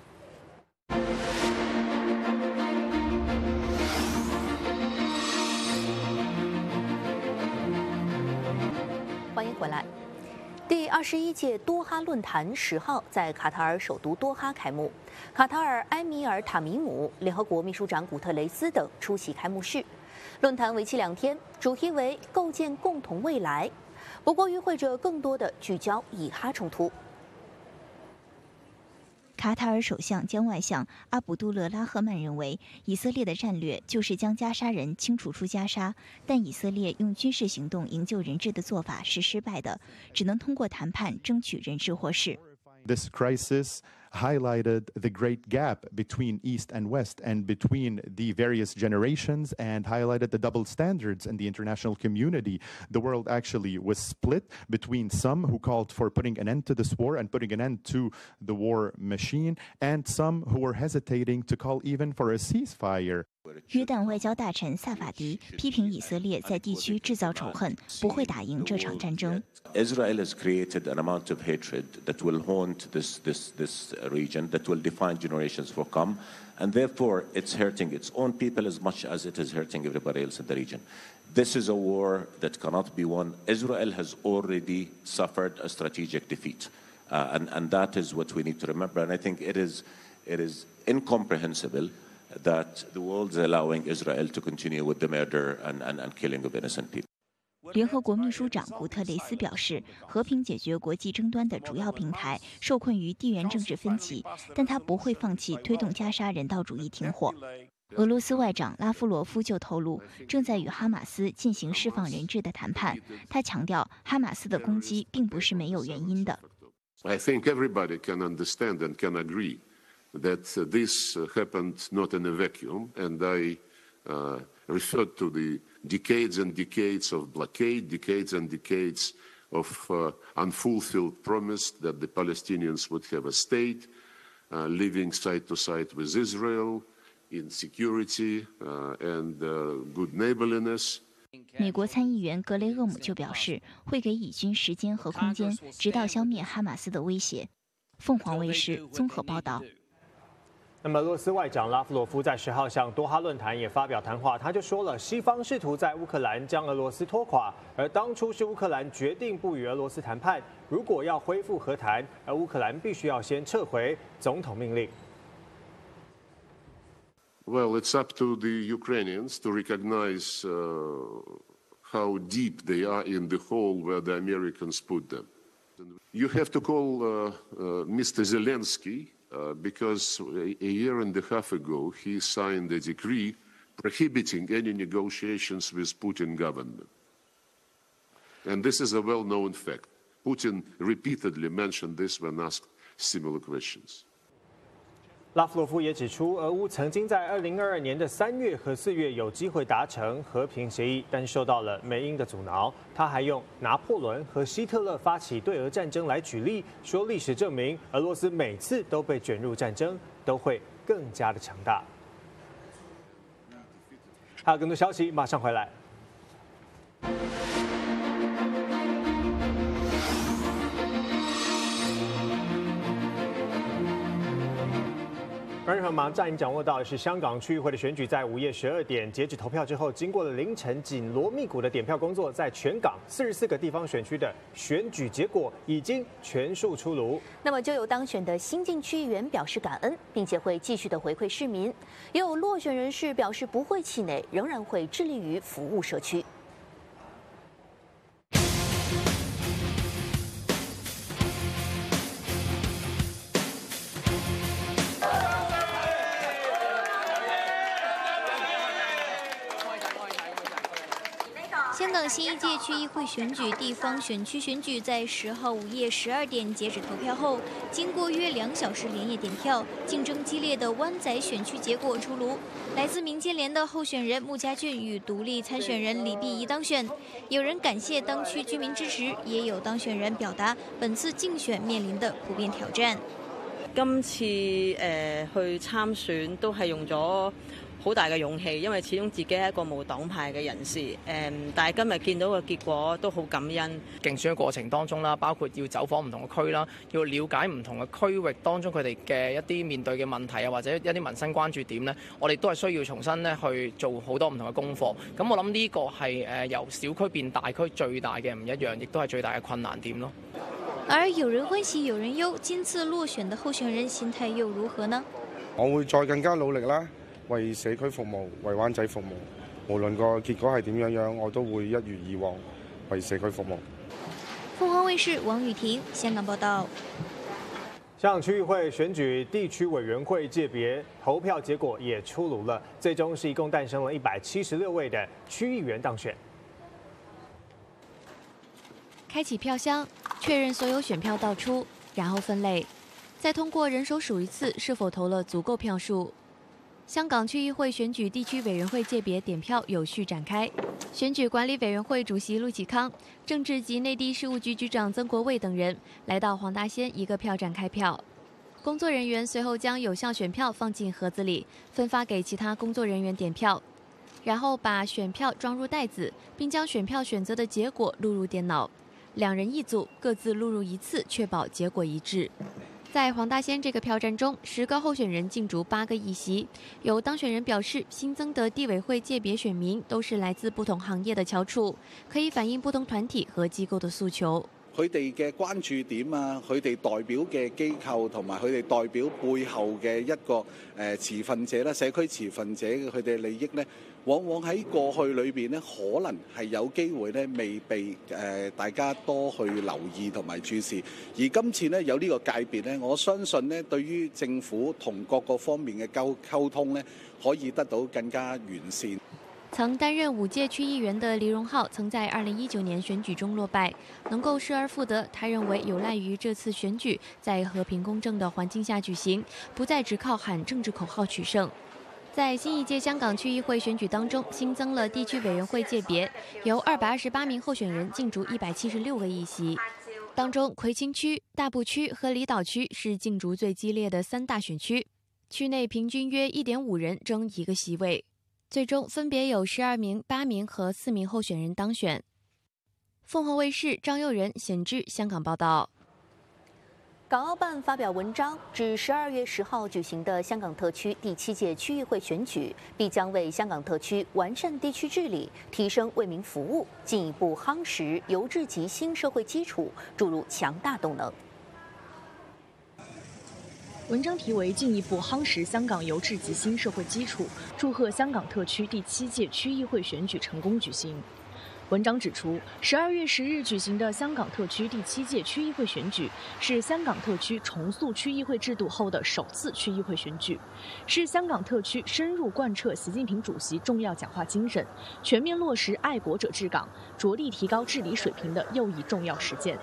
欢迎回来。第21届多哈论坛10号在卡塔尔首都多哈开幕，卡塔尔埃米尔塔米姆、联合国秘书长古特雷斯等出席开幕式。论坛为期2天，主题为构建共同未来。不过，与会者更多的聚焦以哈冲突。 卡塔尔首相兼外相阿卜杜勒拉赫曼认为，以色列的战略就是将加沙人清除出加沙，但以色列用军事行动营救人质的做法是失败的，只能通过谈判争取人质获释。 This crisis highlighted the great gap between East and West and between the various generations and highlighted the double standards in the international community. The world actually was split between some who called for putting an end to this war and putting an end to the war machine and some who were hesitating to call even for a ceasefire. 约旦外交大臣萨法迪批评以色列在地区制造仇恨，不会打赢这场战争。 Israel has created an amount of hatred that will haunt this region, that will define generations for come, and therefore it's hurting its own people as much as it is hurting everybody else in the region. This is a war that cannot be won. Israel has already suffered a strategic defeat, and that is what we need to remember. And I think it is incomprehensible that the world is allowing Israel to continue with the murder and killing of innocent people. 联合国秘书长古特雷斯表示，和平解决国际争端的主要平台受困于地缘政治分歧，但他不会放弃推动加沙人道主义停火。俄罗斯外长拉夫罗夫就透露，正在与哈马斯进行释放人质的谈判。他强调，哈马斯的攻击并不是没有原因的。 I think everybody can understand and can agree that this happened not in a vacuum, and I referred to the decades and decades of blockade, decades and decades of unfulfilled promise that the Palestinians would have a state, living side to side with Israel in security and good neighborliness. 美国参议员格雷厄姆就表示，会给以军时间和空间，直到消灭哈马斯的威胁。凤凰卫视综合报道。 那么，俄罗斯外长拉夫罗夫在10号向多哈论坛也发表谈话，他就说了，西方试图在乌克兰将俄罗斯拖垮，而当初是乌克兰决定不与俄罗斯谈判，如果要恢复和谈，而乌克兰必须要先撤回总统命令。 Well, it's up to the Ukrainians to recognize how deep they are in the hole where the Americans put them. You have to call Mr. Zelensky. Because a year and a half ago, he signed a decree prohibiting any negotiations with Putin government. And this is a well-known fact. Putin repeatedly mentioned this when asked similar questions. 拉夫罗夫也指出，俄乌曾经在2022年的3月和4月有机会达成和平协议，但受到了美英的阻挠。他还用拿破仑和希特勒发起对俄战争来举例，说历史证明俄罗斯每次都被卷入战争，都会更加的强大。还有更多消息，马上回来。观众朋友们，在您掌握到的是香港区议会的选举，在午夜12点截止投票之后，经过了凌晨紧锣密鼓的点票工作，在全港44个地方选区的选举结果已经全数出炉。 那么就有当选的新晋区议员表示感恩，并且会继续的回馈市民；也有落选人士表示不会气馁，仍然会致力于服务社区。 香港新一届区议会选举地方选区选举在10号午夜12点截止投票后，经过约2小时连夜点票，竞争激烈的湾仔选区结果出炉。来自民建联的候选人穆家俊与独立参选人李碧仪当选。有人感谢当区居民支持，也有当选人表達本次競選面臨的普遍挑戰。 今次去參選都係用咗好大嘅勇氣，因為始終自己係一個無黨派嘅人士，但係今日見到嘅結果都好感恩。 競選嘅過程當中啦，包括要走訪唔同嘅區啦，要了解唔同嘅區域當中佢哋嘅一啲面對嘅問題啊，或者一啲民生關注點咧，我哋都係需要重新咧去做好多唔同嘅功課。咁我諗呢個係由小區變大區最大嘅唔一樣，亦都係最大嘅困難點咯。 而有人歡喜有人憂，今次落選的候選人心態又如何呢？ 我會再更加努力啦。為社區服務，為灣仔服務，無論個結果係點樣，我都會一如以往為社區服務。 鳳凰衛視王雨婷香港報道。 香港區議會選舉地區委員會界別投票結果也出爐了，最終是一共誕生了176位的區議員當選。 開啟票箱，確認所有選票倒出，然後分類，再通過人手數一次是否投了足夠票數。香港區議會選舉地區委員會界別點票有序展開，選舉管理委員會主席陸啟康、政治及內地事務局局長曾國衛等人來到黃大仙一個票站開票。工作人員隨後將有效選票放進盒子裡，分發給其他工作人員點票，然後把選票裝入袋子，並將選票選擇的結果錄入電腦。2人一組，各自錄入一次，確保結果一致。在黃大仙這個票站中，10個候選人競逐8個議席。有當選人表示，新增的地委會界別選民都是來自不同行業的翹楚，可以反映不同團體和機構的訴求。 佢哋嘅關注點啊，佢哋代表嘅機構同埋佢哋代表背後嘅一個持份者啦，社區持份者嘅佢哋利益呢，往往喺過去裏邊呢，可能係有機會呢未被大家多去留意同埋注視。而今次呢，有呢個界別呢，我相信呢，對於政府同各個方面嘅溝通呢，可以得到更加完善。 曾擔任5屆區議員的黎榮浩曾在2019年選舉中落敗，能夠失而復得，他認為有賴於這次選舉在和平公正的環境下舉行，不再只靠喊政治口號取勝。在新一屆香港區議會選舉當中，新增了地區委員會界別，由228名候選人競逐176個議席，當中葵青區、大埔區和離島區是競逐最激烈的3大選區，區內平均約1.5人爭1個席位。最終分別有12名、8名和4名候選人當選。鳳凰衛視張佑仁、顯志香港報道。 港澳辦發表文章，指12月10號舉行的香港特區第7屆區議會選舉，必將為香港特區完善地區治理、提升為民服務，進一步夯實由治及興社會基礎，注入強大動能。 文章題為《進一步夯實香港由治及興社會基礎》，祝賀香港特區第7屆區議會選舉成功舉行。文章指出，12月10日舉行的香港特區第7屆區議會選舉，是香港特區重塑區議會制度後的首次區議會選舉，是香港特區深入貫徹習近平主席重要講話精神，全面落實愛國者治港，着力提高治理水平的又一重要實踐。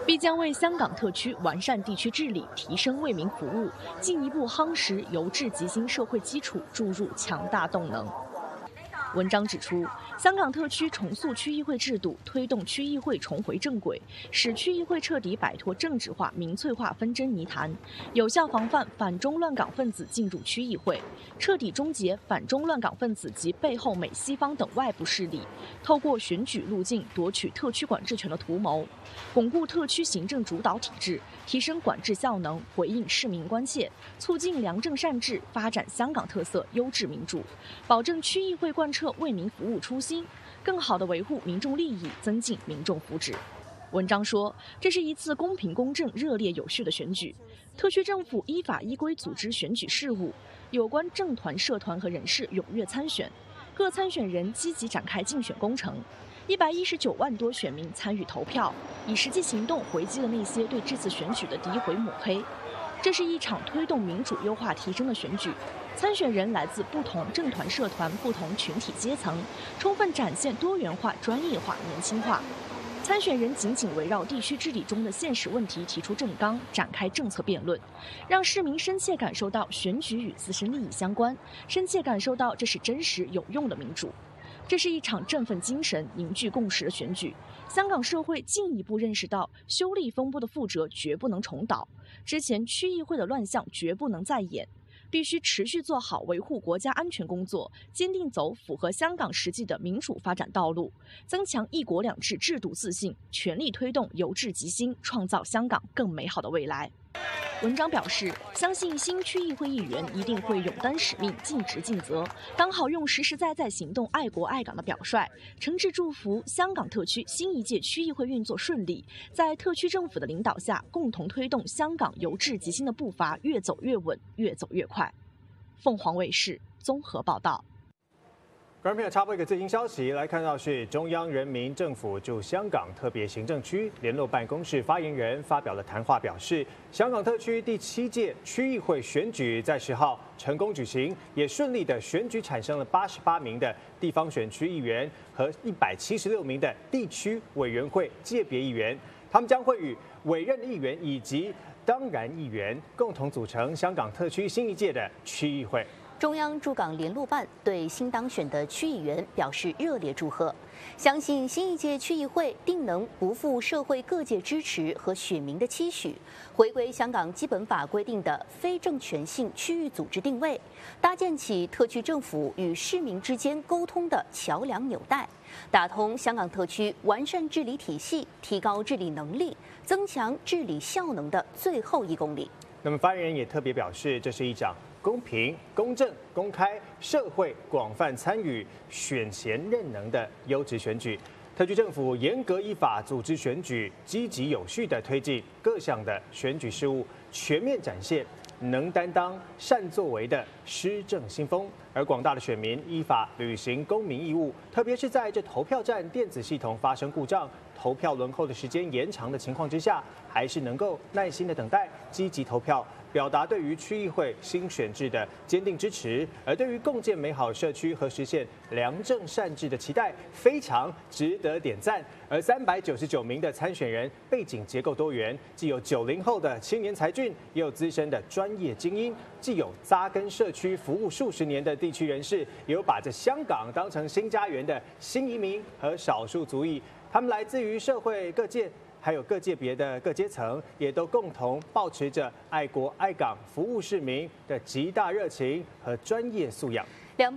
必将为香港特区完善地区治理、提升为民服务，进一步夯实由治及兴社会基础注入强大动能。文章指出，香港特区重塑区议会制度，推动区议会重回正轨，使区议会彻底摆脱政治化、民粹化纷争泥潭，有效防范反中乱港分子进入区议会，彻底终结反中乱港分子及背后美西方等外部势力透过选举路径夺取特区管制权的图谋，巩固特区行政主导体制，提升管制效能，回应市民关切，促进良政善治，发展香港特色优质民主，保证区议会贯彻为民服务初心，更好地维护民众利益，增进民众福祉。文章说，这是一次公平公正、热烈有序的选举。特区政府依法依规组织选举事务，有关政团、社团和人士踊跃参选，各参选人积极展开竞选工程。119万多选民参与投票，以实际行动回击了那些对这次选举的诋毁抹黑。这是一场推动民主优化提升的选举，参选人来自不同政团、社团、不同群体阶层，充分展现多元化、专业化、年轻化。参选人紧紧围绕地区治理中的现实问题提出政纲，展开政策辩论，让市民深切感受到选举与自身利益相关，深切感受到这是真实有用的民主。这是一场振奋精神、凝聚共识的选举。香港社会进一步认识到，修例风波的覆辙绝不能重蹈，之前区议会的乱象绝不能再演，必须持续做好维护国家安全工作，坚定走符合香港实际的民主发展道路，增强一国两制制度自信，全力推动由治及兴，创造香港更美好的未来。文章表示，相信新区议会议员一定会勇担使命，尽职尽责，刚好用实实在在行动爱国爱港的表率，诚挚祝福香港特区新一届区议会运作顺利，在特区政府的领导下，共同推动香港由治及兴的步伐越走越稳，越走越快。凤凰卫视综合报道。 观众朋友，插播一个最新消息，来看到是中央人民政府驻香港特别行政区联络办公室发言人发表了谈话，表示，香港特区第7届区议会选举在10号成功举行，也顺利的选举产生了88名的地方选区议员和176名的地区委员会界别议员，他们将会与委任议员以及当然议员共同组成香港特区新一届的区议会。 中央驻港联络办对新当选的区议员表示热烈祝贺，相信新一届区议会定能不负社会各界支持和选民的期许，回归香港基本法规定的非政权性区域组织定位，搭建起特区政府与市民之间沟通的桥梁纽带，打通香港特区完善治理体系、提高治理能力、增强治理效能的最后1公里。 那么发言人也特别表示，这是一场公平、公正、公开、社会广泛参与、选贤任能的优质选举。特区政府严格依法组织选举，积极有序地推进各项的选举事务，全面展现能担当、善作为的施政新风。而广大的选民依法履行公民义务，特别是在这投票站电子系统发生故障、投票轮候的时间延长的情况之下，还是能够耐心的等待，积极投票，表达对于区议会新选制的坚定支持，而对于共建美好社区和实现良政善治的期待，非常值得点赞。而399名的参选人背景结构多元，既有90后的青年才俊，也有资深的专业精英，既有扎根社区服务数十年的地区人士，也有把这香港当成新家园的新移民和少数族裔。他们来自于社会各界，还有各界别的各阶层，也都共同抱持着爱国爱港、服务市民的极大热情和专业素养。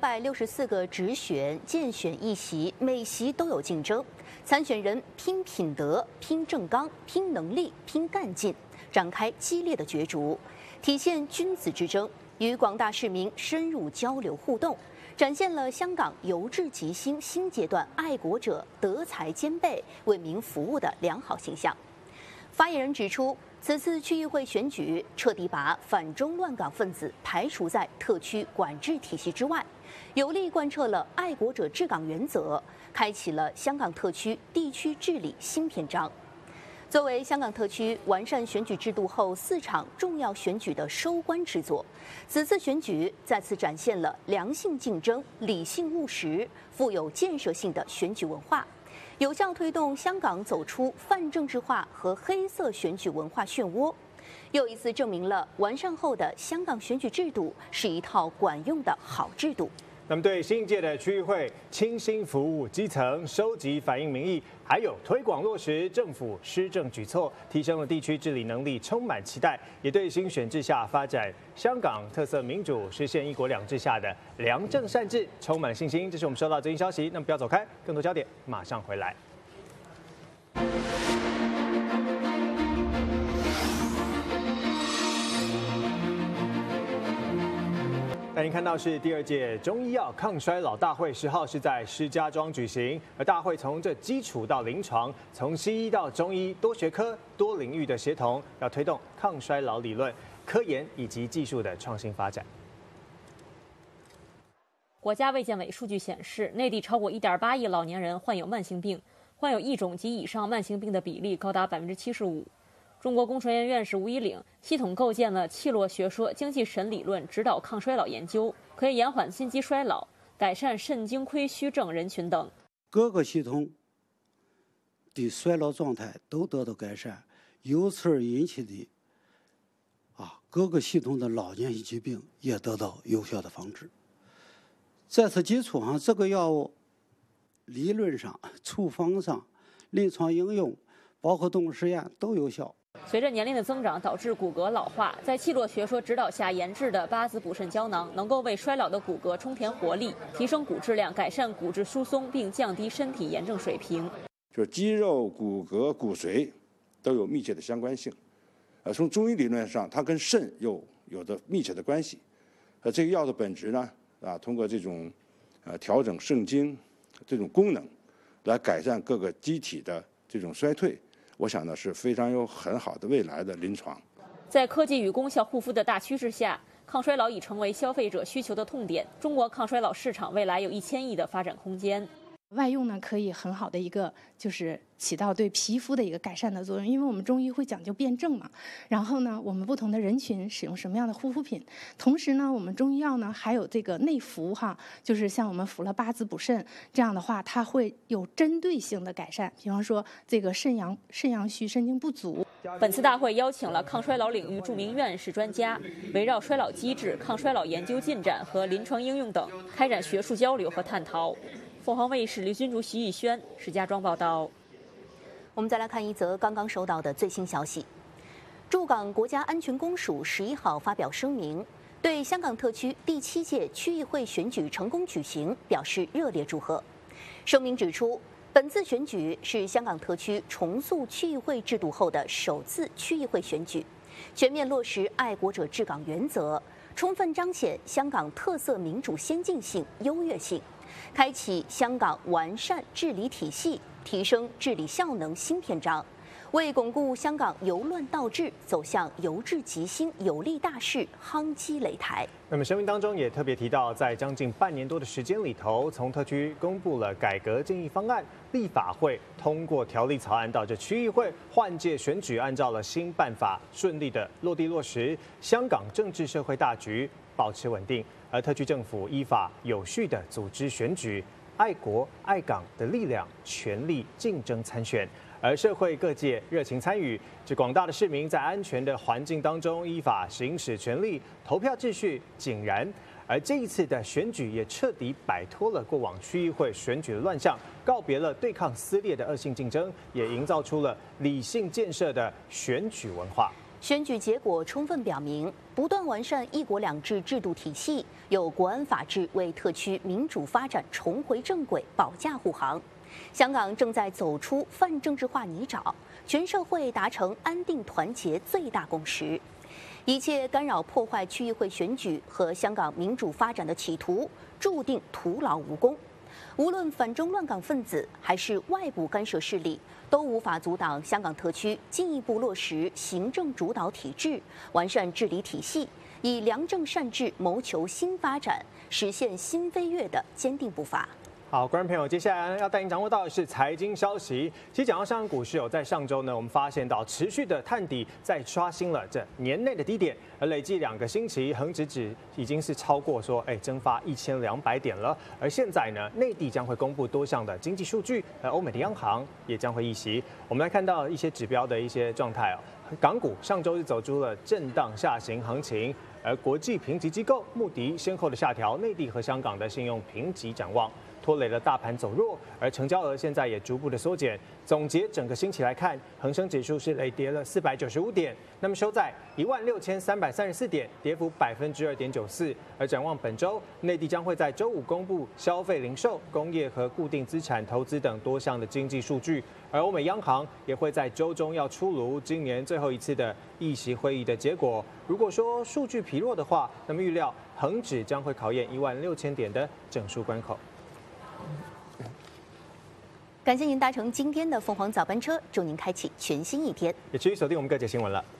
264个直选、间选议席，每席都有竞争，参选人拼品德、拼政纲、拼能力、拼干劲，展开激烈的角逐，体现君子之争，与广大市民深入交流互动，展现了香港由治及兴新阶段爱国者德才兼备、为民服务的良好形象。发言人指出，此次区议会选举彻底把反中乱港分子排除在特区管制体系之外，有力贯彻了爱国者治港原则，开启了香港特区地区治理新篇章。作为香港特区完善选举制度后4场重要选举的收官之作，此次选举再次展现了良性竞争、理性务实、富有建设性的选举文化， 有效推动香港走出泛政治化和黑色选举文化漩涡，又一次证明了完善后的香港选举制度是一套管用的好制度。 那么对新一届的区议会倾心服务基层，收集反映民意，还有推广落实政府施政举措，提升了地区治理能力，充满期待，也对新选制下发展香港特色民主、实现一国两制下的良政善治充满信心。这是我们收到最新消息。那么不要走开，更多焦点马上回来。带您看到是第2届中医药抗衰老大会，10号是在石家庄举行。而大会从这基础到临床，从西医到中医，多学科、多领域的协同，要推动抗衰老理论、科研以及技术的创新发展。 国家卫健委数据显示，内地超过1.8亿老年人患有慢性病，患有1种及以上慢性病的比例高达75%。中国工程院院士吴一岭系统构建了契络学说精细审理论，指导抗衰老研究，可以延缓心肌衰老，改善肾精亏虚症人群等。 各个系统的衰老状态都得到改善，由此而引起的各个系统的老年性疾病也得到有效的防治。在此基础上，这个药物理论上、处方上、临床应用，包括动物实验都有效。 随着年龄的增长，导致骨骼老化，在契络学说指导下研制的八子补肾胶囊，能够为衰老的骨骼充填活力，提升骨质量，改善骨质疏松，并降低身体炎症水平。 就是肌肉、骨骼、骨髓都有密切的相关性。从中医理论上，它跟肾有着密切的关系。这个药的本质呢，通过这种调整肾精这种功能，来改善各个机体的这种衰退。我想呢是非常有很好的未来的临床。 在科技与功效护肤的大趋势下，抗衰老已成为消费者需求的痛点。中国抗衰老市场未来有1000亿的发展空间。 外用呢，可以很好的一个就是起到对皮肤的一个改善的作用，因为我们中医会讲究辩证嘛。然后呢，我们不同的人群使用什么样的护肤品，同时呢，我们中医药呢还有这个内服就是像我们服了八子补肾，这样的话它会有针对性的改善，比方说这个肾阳虚、肾精不足。 本次大会邀请了抗衰老领域著名院士专家，围绕衰老机制、抗衰老研究进展和临床应用等开展学术交流和探讨。凤凰卫视刘君竹、徐艺轩，石家庄报道。 我们再来看一则刚刚收到的最新消息：驻港国家安全公署11号发表声明，对香港特区第7届区议会选举成功举行表示热烈祝贺。声明指出，本次选举是香港特区重塑区议会制度后的首次区议会选举，全面落实爱国者治港原则，充分彰显香港特色民主先进性、优越性。开启香港完善治理体系、提升治理效能新篇章，为巩固香港由乱到治走向由治及兴有力大势夯基擂台。 那么声明当中也特别提到，在将近半年多的时间里头，从特区公布了改革建议方案，立法会通过条例草案，到这区议会换届选举，按照了新办法顺利的落地落实，香港政治社会大局保持稳定。而特区政府依法有序地组织选举，爱国爱港的力量全力竞争参选，而社会各界热情参与，这广大的市民在安全的环境当中依法行使权利，投票秩序井然。而这一次的选举也彻底摆脱了过往区议会选举的乱象，告别了对抗撕裂的恶性竞争，也营造出了理性建设的选举文化。 选举结果充分表明，不断完善一国两制制度体系，有国安法治为特区民主发展重回正轨保驾护航。香港正在走出泛政治化泥沼，全社会达成安定团结最大共识。一切干扰破坏区议会选举和香港民主发展的企图，注定徒劳无功。无论反中乱港分子还是外部干涉势力，都无法阻挡香港特区进一步落实行政主导体制，完善治理体系，以良政善治谋求新发展，实现新飞跃的坚定步伐。 好，观众朋友，接下来要带您掌握到的是财经消息。其实讲到香港股市在上周呢，我们发现到持续的探底，再刷新了这年内的低点，而累计2个星期，恒指已经是超过蒸发1200点了。而现在呢，内地将会公布多项的经济数据，而欧美的央行也将会议息。我们来看到一些指标的一些状态哦。港股上周是走出了震荡下行行情，而国际评级机构穆迪先后的下调内地和香港的信用评级展望，拖累了大盘走弱，而成交额现在也逐步的缩减。总结整个星期来看，恒生指数是累跌了495点，那么收在16334点，跌幅2.94%。而展望本周，内地将会在周五公布消费、零售、工业和固定资产投资等多项的经济数据，而欧美央行也会在周中要出炉今年最后一次的议息会议的结果。如果说数据疲弱的话，那么预料恒指将会考验16000点的整数关口。 感谢您搭乘今天的凤凰早班车，祝您开启全新一天。 也持续锁定我们各界新闻了。